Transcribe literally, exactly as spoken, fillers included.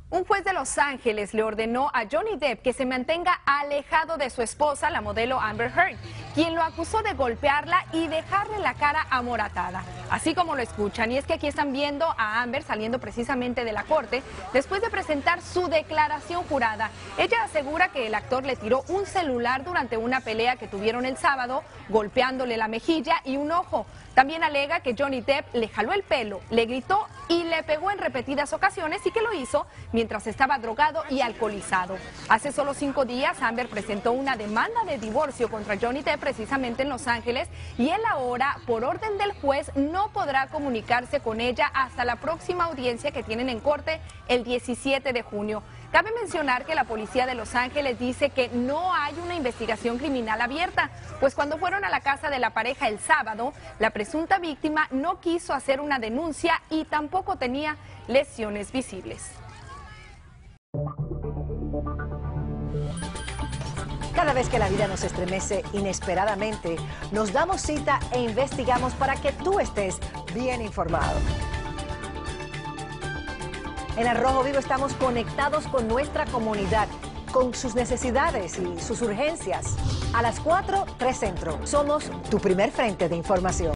Un juez de Los Ángeles le ordenó a Johnny Depp que se mantenga alejado de su esposa, la modelo Amber Heard, quien lo acusó de golpearla y dejarle la cara amoratada. Así como lo escuchan, y es que aquí están viendo a Amber saliendo precisamente de la corte después de presentar su declaración jurada. Ella asegura que el actor le tiró un celular durante una pelea que tuvieron el sábado, golpeándole la mejilla y un ojo. También alega que Johnny Depp le jaló el pelo, le gritó y le pegó en repetidas ocasiones y que lo hizo mientras estaba drogado y alcoholizado. Hace solo cinco días, Amber presentó una demanda de divorcio contra Johnny Depp precisamente en Los Ángeles y él ahora, por orden del juez, no podrá comunicarse con ella hasta la próxima audiencia que tienen en corte el diecisiete de junio. Cabe mencionar que la policía de Los Ángeles dice que no hay una investigación criminal abierta, pues cuando fueron a la casa de la pareja el sábado, la presunta víctima no quiso hacer una denuncia y tampoco tenía lesiones visibles. Cada vez que la vida nos estremece inesperadamente, nos damos cita e investigamos para que tú estés bien informado. En Al Rojo Vivo estamos conectados con nuestra comunidad, con sus necesidades y sus urgencias. A las cuatro, tres Centro. Somos tu primer frente de información.